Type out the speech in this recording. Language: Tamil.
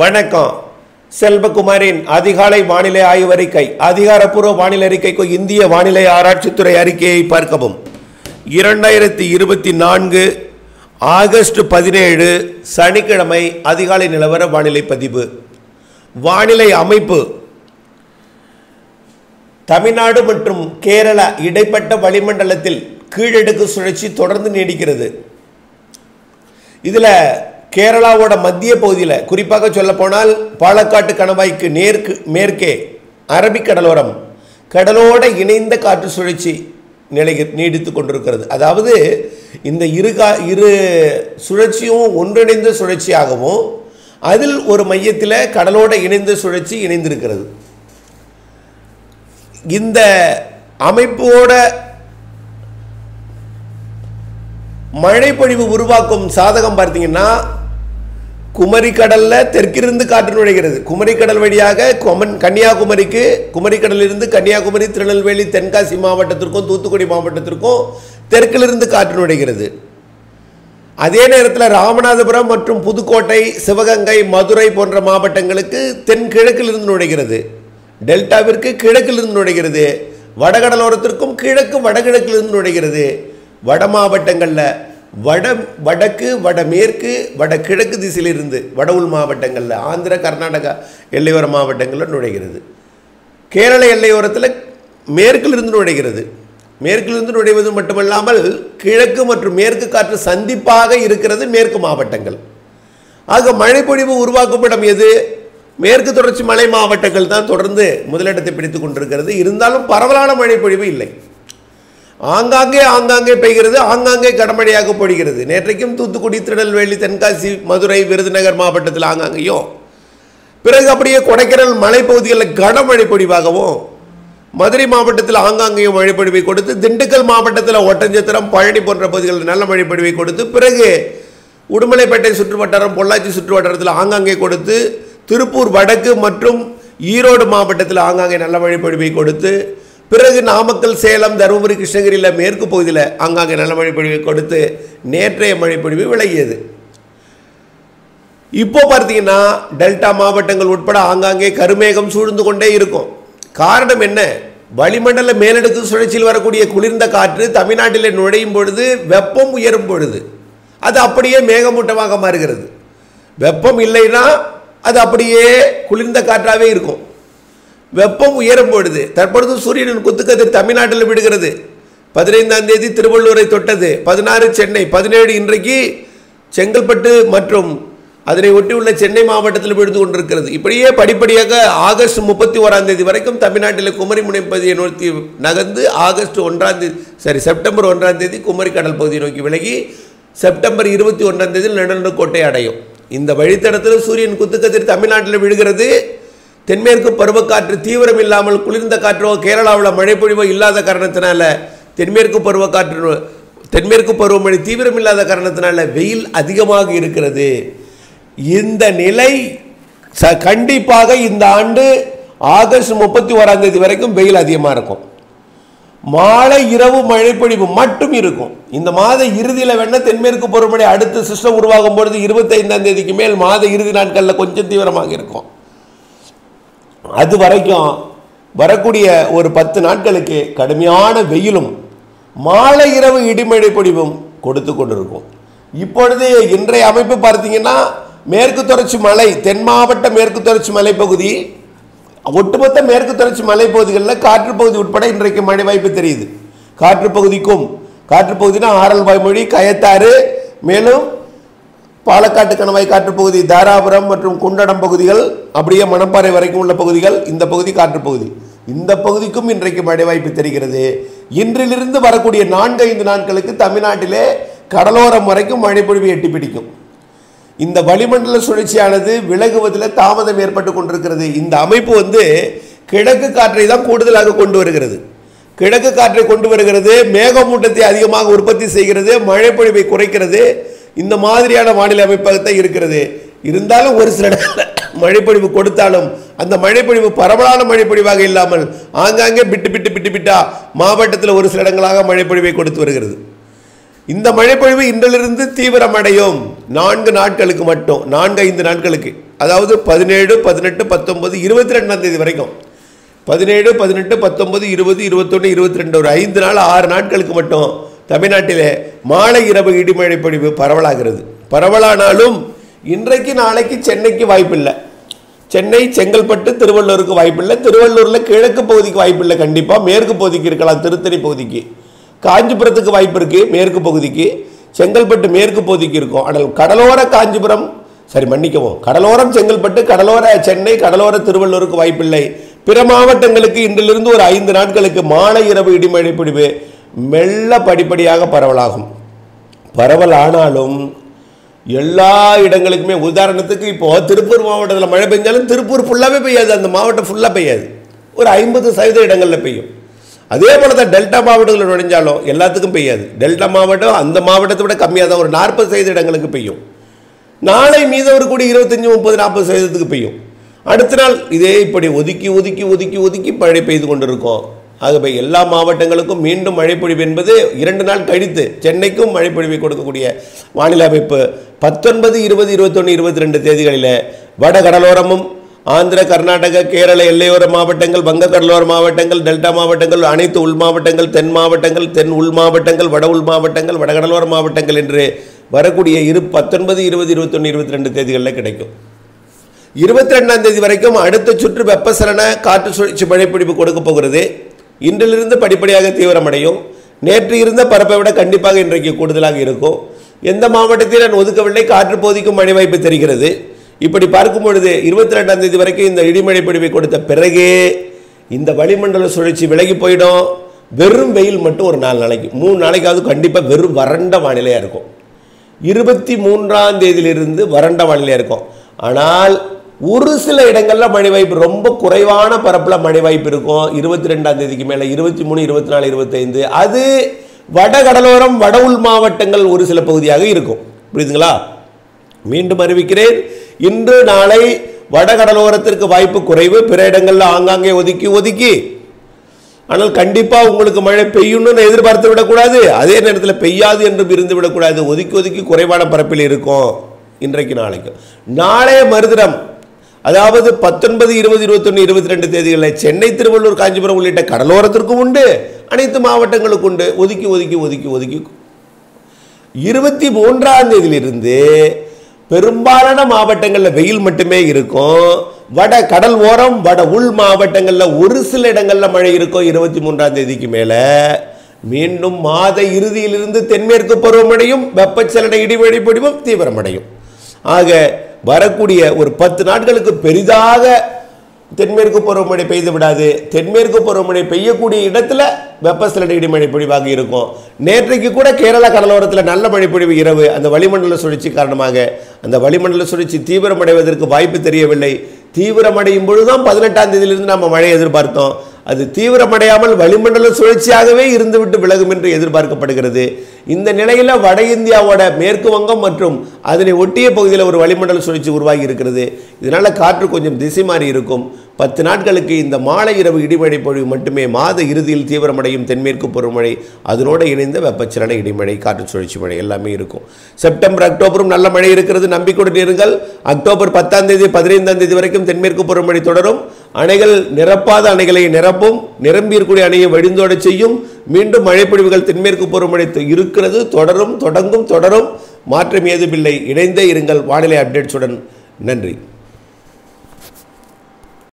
வணக்கம். செல்வகுமாரின் அதிகாலை வானிலை ஆய்வறிக்கை. அதிகாரப்பூர்வ வானிலை அறிக்கைக்கு இந்திய வானிலை ஆராய்ச்சித்துறை அறிக்கையை பார்க்கவும். 2024 ஆகஸ்ட் 17 சனிக்கிழமை அதிகாலை நிலவர வானிலை பதிவு. வானிலை அமைப்பு: தமிழ்நாடு மற்றும் கேரளா இடைப்பட்ட வளிமண்டலத்தில் கீழடுக்கு சுழற்சி தொடர்ந்து நீடிக்கிறது. இதில் கேரளாவோட மத்திய பகுதியில், குறிப்பாக சொல்ல போனால் பாலக்காட்டு கணவாய்க்கு மேற்கே அரபிக்கடலோரம் கடலோட இணைந்த காற்று சுழற்சி நீடித்து கொண்டிருக்கிறது. அதாவது இந்த இரு சுழற்சியும் ஒன்றிணைந்த சுழற்சியாகவும் அதில் ஒரு மையத்தில் கடலோட இணைந்த சுழற்சி இணைந்திருக்கிறது. இந்த அமைப்போட மழைப்பொழிவு உருவாக்கும் சாதகம் பார்த்தீங்கன்னா, குமரி கடலில் தெற்கிலிருந்து காற்று நுழைகிறது. குமரி கடல் வழியாக கன்னியாகுமரிக்கு, குமரிக்கடலிலிருந்து கன்னியாகுமரி, திருநெல்வேலி, தென்காசி மாவட்டத்திற்கும் தூத்துக்குடி மாவட்டத்திற்கும் தெற்கிலிருந்து காற்று நுழைகிறது. அதே நேரத்தில் ராமநாதபுரம் மற்றும் புதுக்கோட்டை, சிவகங்கை, மதுரை போன்ற மாவட்டங்களுக்கு தென்கிழக்கிலிருந்து நுழைகிறது. டெல்டாவிற்கு கிழக்கிலிருந்து நுழைகிறது. வடகடலோரத்திற்கும் வடகிழக்கிலிருந்து நுழைகிறது. வட மாவட்டங்களில் வடக்கு, வடமேற்கு, வடகிழக்கு திசையிலிருந்து வட உள் மாவட்டங்களில், ஆந்திர, கர்நாடகா எல்லையோர மாவட்டங்களில் நுழைகிறது. கேரள எல்லையோரத்தில் மேற்கிலிருந்து நுழைகிறது. மேற்கிலிருந்து நுழைவது மட்டுமல்லாமல் கிழக்கு மற்றும் மேற்கு காற்று சந்திப்பாக இருக்கிறது மேற்கு மாவட்டங்கள். ஆக மழைப்பொழிவு உருவாக்கும் இடம் எது? மேற்கு தொடர்ச்சி மலை மாவட்டங்கள் தான் தொடர்ந்து முதலிடத்தை பிடித்துக் கொண்டிருக்கிறது. இருந்தாலும் பரவலான மழைப்பொழிவு இல்லை. ஆங்காங்கே பெய்கிறது, ஆங்காங்கே கனமழையாக பொழிகிறது. நேற்றைக்கும் தூத்துக்குடி, திருநெல்வேலி, தென்காசி, மதுரை, விருதுநகர் மாவட்டத்தில் ஆங்காங்கேயும், பிறகு அப்படியே கொடைக்கானல் மலைப்பகுதிகளில் கனமழை பொழிவாகவும், மதுரை மாவட்டத்தில் ஆங்காங்கேயும் மழைப்பொழிவை கொடுத்து, திண்டுக்கல் மாவட்டத்தில் ஒட்டஞ்சத்திரம், பழனி போன்ற பகுதிகளில் நல்ல மழைப்பொழிவை கொடுத்து, பிறகு உடுமலைப்பேட்டை சுற்றுவட்டாரம், பொள்ளாச்சி சுற்றுவட்டாரத்தில் ஆங்காங்கே கொடுத்து, திருப்பூர் வடக்கு மற்றும் ஈரோடு மாவட்டத்தில் ஆங்காங்கே நல்ல மழைப்பொழிவை கொடுத்து, பிறகு நாமக்கல், சேலம், தருமபுரி, கிருஷ்ணகிரியில் மேற்கு பகுதியில் ஆங்காங்கே நல்ல மழைப்பொழிவை கொடுத்து நேற்றைய மழைப்பொழிவு விலகியது. இப்போ பார்த்தீங்கன்னா டெல்டா மாவட்டங்கள் உட்பட ஆங்காங்கே கருமேகம் சூழ்ந்து கொண்டே இருக்கும். காரணம் என்ன? வளிமண்டல மேலடுக்கு சுழற்சியில் வரக்கூடிய குளிர்ந்த காற்று தமிழ்நாட்டில் நுழையும் பொழுது, வெப்பம் உயரும் பொழுது அது அப்படியே மேகமூட்டமாக மாறுகிறது. வெப்பம் இல்லைன்னா அது அப்படியே குளிர்ந்த காற்றாகவே இருக்கும். வெப்பம் உயரும் பொழுது, தற்பொழுது சூரியனின் குத்துக்கதிர் தமிழ்நாட்டில் விடுகிறது. 15ஆம் தேதி திருவள்ளூரை தொட்டது, 16 சென்னை, 17 இன்றைக்கு செங்கல்பட்டு மற்றும் அதனை ஒட்டியுள்ள சென்னை மாவட்டத்தில் விழுந்து கொண்டிருக்கிறது. இப்படியே படிப்படியாக ஆகஸ்ட் 31ஆம் தேதி வரைக்கும் தமிழ்நாட்டில் குமரி முனைப்பகுதியை நோக்கி நகர்ந்து செப்டம்பர் 1ஆம் தேதி குமரி கடல் பகுதியை நோக்கி விலகி செப்டம்பர் 21ஆம் தேதி நடுநிலக்கோட்டை அடையும். இந்த வழித்தடத்தில் சூரியன் குத்துக்கதிர் தமிழ்நாட்டில் விழுகிறது. தென்மேற்கு பருவக்காற்று தீவிரம் இல்லாமல் குளிர்ந்த காற்றோ கேரளாவில் மழைப்பொழிவோ இல்லாத காரணத்தினால, தென்மேற்கு பருவமழை தீவிரம் இல்லாத காரணத்தினால வெயில் அதிகமாக இருக்கிறது. இந்த நிலை கண்டிப்பாக இந்த ஆண்டு ஆகஸ்ட் 31ஆம் தேதி வரைக்கும் வெயில் அதிகமாக இருக்கும். மாலை இரவு மழைப்பொழிவு மட்டும் இருக்கும். இந்த மாத இறுதியில் வேணால் தென்மேற்கு பருவமழை அடுத்த சிஸ்டம் உருவாகும் பொழுது 25ஆம் தேதிக்கு மேல் மாத இறுதி நாட்களில் கொஞ்சம் தீவிரமாக இருக்கும். அது வரைக்கும் வரக்கூடிய ஒரு 10 நாட்களுக்கு கடுமையான வெயிலும் மாலை இரவு இடிமழை பொழிவும் கொடுத்து கொண்டிருக்கும். இப்பொழுது இன்றைய அமைப்பு பார்த்தீங்கன்னா, மேற்கு தொடர்ச்சி மலை, தென் மாவட்ட மேற்கு தொடர்ச்சி மலைப்பகுதி, ஒட்டுமொத்த மேற்கு தொடர்ச்சி மலைப்பகுதிகளில் காற்று பகுதி உட்பட இன்றைக்கு மழை வாய்ப்பு தெரியுது. காற்று பகுதினா ஆரல்வாய்மொழி, கயத்தாறு, மேலும் பாலக்காட்டு கணவாய் காற்றுப்பகுதி, தாராபுரம் மற்றும் குண்டடம் பகுதிகள், அப்படியே மணப்பாறை வரைக்கும் உள்ள பகுதிகள், இந்த பகுதி காற்றுப்பகுதி. இந்த பகுதிக்கும் இன்றைக்கு மழை வாய்ப்பு தெரிகிறது. இன்றிலிருந்து வரக்கூடிய 4-5 நாட்களுக்கு தமிழ்நாட்டிலே கடலோரம் வரைக்கும் மழைப்பொழிவு எட்டி பிடிக்கும். இந்த வளிமண்டல சுழற்சியானது விலகுவதில் தாமதம் ஏற்பட்டு கொண்டிருக்கிறது. இந்த அமைப்பு கிழக்கு காற்றை தான் கூடுதலாக கொண்டு வருகிறது. கிழக்கு காற்றை கொண்டு வருகிறது, மேகமூட்டத்தை அதிகமாக உற்பத்தி செய்கிறது, மழைப்பொழிவை குறைக்கிறது. இந்த மாதிரியான வானிலை அமைப்பாகத்தான் இருக்கிறது. இருந்தாலும் ஒரு சில மழைப்பொழிவு கொடுத்தாலும் அந்த மழைப்பொழிவு பரவலான மழைப்பொழிவாக இல்லாமல் ஆங்காங்கே பிட்டா மாவட்டத்தில் ஒரு சில இடங்களாக மழைப்பொழிவை கொடுத்து வருகிறது. இந்த மழைப்பொழிவு இன்றிலிருந்து தீவிரமடையும் 4 நாட்களுக்கு மட்டும், 4-5 நாட்களுக்கு. அதாவது 17, 18, 19, 22ஆம் தேதி வரைக்கும் 17, 18, 19, 20, 21, 22 ஒரு 5 நாள் 6 நாட்களுக்கு மட்டும் தமிழ்நாட்டிலே மாலை இரவு இடிமழை பொழிவு பரவலாகிறது. பரவலானாலும் இன்றைக்கு நாளைக்கு சென்னைக்கு வாய்ப்பில்லை. சென்னை, செங்கல்பட்டு, திருவள்ளூருக்கு வாய்ப்பில்லை. திருவள்ளூரில் கிழக்கு பகுதிக்கு வாய்ப்பில்லை. கண்டிப்பாக மேற்கு பகுதிக்கு இருக்கலாம், திருத்தணி பகுதிக்கு. காஞ்சிபுரத்துக்கு வாய்ப்பு இருக்குது, மேற்கு பகுதிக்கு. செங்கல்பட்டு மேற்கு பகுதிக்கு இருக்கும். ஆனால் கடலோர காஞ்சிபுரம், சரி மன்னிக்கவும், கடலோரம் செங்கல்பட்டு, கடலோர சென்னை, கடலோர திருவள்ளூருக்கு வாய்ப்பில்லை. பிற மாவட்டங்களுக்கு இன்றிலிருந்து ஒரு 5 நாட்களுக்கு மாலை இரவு இடிமழை பொழிவு மெல்ல படிப்படியாக பரவலாகும். பரவலானாலும் எல்லா இடங்களுக்குமே, உதாரணத்துக்கு இப்போ திருப்பூர் மாவட்டத்தில் மழை பெஞ்சாலும் திருப்பூர் ஃபுல்லாகவே பெய்யாது, அந்த மாவட்டம் ஃபுல்லாக பெய்யாது, ஒரு 50% இடங்களில் பெய்யும். அதே போல தான் டெல்டா மாவட்டத்தில் நுழைஞ்சாலும் எல்லாத்துக்கும் பெய்யாது. டெல்டா மாவட்டம் அந்த மாவட்டத்தை விட கம்மியாக தான், ஒரு 40% இடங்களுக்கு பெய்யும். நாளை மீதம் ஒரு கூடி 25, 30, 40% பெய்யும். அடுத்த நாள் இதே இப்படி ஒதுக்கி ஒதுக்கி ஒதுக்கி ஒதுக்கி மழை பெய்து கொண்டிருக்கும். ஆகவே எல்லா மாவட்டங்களுக்கும் மீண்டும் மழைப்பொழிவு என்பது 2 நாள் கழித்து சென்னைக்கும் மழைப்பொழிவை கொடுக்கக்கூடிய வானிலை அமைப்பு 19, 20, 21, 22 தேதிகளில் வட கடலோரமும் ஆந்திர, கர்நாடக, கேரள எல்லையோர மாவட்டங்கள், வங்க கடலோர மாவட்டங்கள், டெல்டா மாவட்டங்கள், அனைத்து உள் மாவட்டங்கள், தென் மாவட்டங்கள், தென் உள் மாவட்டங்கள், வட உள் மாவட்டங்கள், வடகடலோர மாவட்டங்கள் என்று வரக்கூடிய 19, 20, 21, 22 தேதிகளில் கிடைக்கும். 22ஆம் தேதி வரைக்கும் அடுத்த சுற்று வெப்பசலன காற்று சுழற்சி மழைப்பொழிவு கொடுக்க போகிறது. இன்றிலிருந்து படிப்படியாக தீவிரமடையும். நேற்று இருந்த பரப்பை விட கண்டிப்பாக இன்றைக்கு கூடுதலாக இருக்கும். எந்த மாவட்டத்தில் நான் ஒதுக்கவில்லை, காற்று பகுதிக்கும் மழை வாய்ப்பு தெரிகிறது. இப்படி பார்க்கும் பொழுது 22ஆம் தேதி வரைக்கும் இந்த இடிமழை பொழிவை கொடுத்த பிறகே இந்த வளிமண்டல சுழற்சி விலகி போயிடும். வெறும் வெயில் மட்டும் ஒரு 4 நாளைக்கு 3 நாளைக்காவது கண்டிப்பாக வெறும் வறண்ட வானிலையாக இருக்கும். 23ஆம் தேதியிலிருந்து வறண்ட வானிலையாக இருக்கும். ஆனால் ஒரு சில இடங்களில் மழை வாய்ப்பு, ரொம்ப குறைவான பரப்பில் மழை வாய்ப்பு இருக்கும். 22ஆம் தேதிக்கு மேலே 23, 24, 25 அது வட கடலோரம், வட உள் மாவட்டங்கள் ஒரு சில பகுதியாக இருக்கும். புரியுதுங்களா? மீண்டும் அறிவிக்கிறேன், இன்று நாளை வடகடலோரத்திற்கு வாய்ப்பு குறைவு, பிற இடங்களில் ஆங்காங்கே ஒதுக்கி ஒதுக்கி. ஆனால் கண்டிப்பாக உங்களுக்கு மழை பெய்யணும்னு எதிர்பார்த்து விடக்கூடாது, அதே நேரத்தில் பெய்யாது என்றும் இருந்து விடக்கூடாது. ஒதுக்கி ஒதுக்கி குறைவான பரப்பில் இருக்கும் இன்றைக்கு நாளைக்கு. நாளைய மறுதினம், அதாவது 19, 20, 21, 22 தேதிகளில் சென்னை, திருவள்ளூர், காஞ்சிபுரம் உள்ளிட்ட கடலோரத்திற்கும் உண்டு, அனைத்து மாவட்டங்களுக்கு உண்டு. ஒதுக்கி ஒதுக்கி ஒதுக்கி ஒதுக்கி 23ஆம் தேதியிலிருந்து பெரும்பாலான மாவட்டங்களில் வெயில் மட்டுமே இருக்கும். வட கடல் ஓரம், வட உள் மாவட்டங்களில் ஒரு சில இடங்களில் மழை இருக்கும். 23ஆம் தேதிக்கு மேலே மீண்டும் மாத இறுதியிலிருந்து தென்மேற்கு பருவமழையும் வெப்பச்சலன இடிமழை பொழிவும் தீவிரமடையும். ஆக வரக்கூடிய ஒரு 10 நாட்களுக்கு பெரிதாக தென்மேற்கு பருவமழை பெய்து விடாது. தென்மேற்கு பருவமழை பெய்யக்கூடிய இடத்துல வெப்பசலன இடிமழை பொழிவாக இருக்கும். நேற்றைக்கு கூட கேரளா கடலோரத்தில் நல்ல மழை பொழிவு இரவு. அந்த வளிமண்டல சுழற்சி காரணமாக அந்த வளிமண்டல சுழற்சி தீவிரமடைவதற்கு வாய்ப்பு தெரியவில்லை. தீவிரமடையும் பொழுதுதான் 18ஆம் தேதியிலிருந்து நம்ம மழை எதிர்பார்த்தோம். அது தீவிரமடையாமல் வளிமண்டல சுழற்சியாகவே இருந்துவிட்டு விலகும் என்று எதிர்பார்க்கப்படுகிறது. இந்த நிலையில் வட இந்தியாவோட மேற்கு வங்கம் மற்றும் அதனை ஒட்டிய பகுதியில் ஒரு வளிமண்டல சுழற்சி உருவாகி இருக்கிறது. இதனால் காற்று கொஞ்சம் திசை மாறி இருக்கும். 10 நாட்களுக்கு இந்த மாலை இரவு இடிமழை பொழிவு மட்டுமே. மாத இறுதியில் தீவிரமடையும் தென்மேற்கு பருவமழை, அதனோடு இணைந்த வெப்பச்சலன இடிமழை, காற்று சுழற்சி மழை எல்லாமே இருக்கும். செப்டம்பர், அக்டோபரும் நல்ல மழை இருக்கிறது, நம்பிக்கையுடன் இருங்கள். அக்டோபர் 10ஆம் தேதி 15ஆம் தேதி வரைக்கும் தென்மேற்கு பருவமழை தொடரும். அணைகள் நிரப்பாத அணைகளை நிரப்பும், நிரம்பியிருக்கூடிய அணையை வழிந்தோட செய்யும். மீண்டும் மழைப்பொழிவுகள் தென்மேற்கு பருவமழை இருக்கிறது, தொடரும், தொடங்கும், தொடரும். மாற்றம் ஏதுமில்லை. இணைந்தே இருங்கள் வானிலை அப்டேட்ஸுடன். நன்றி.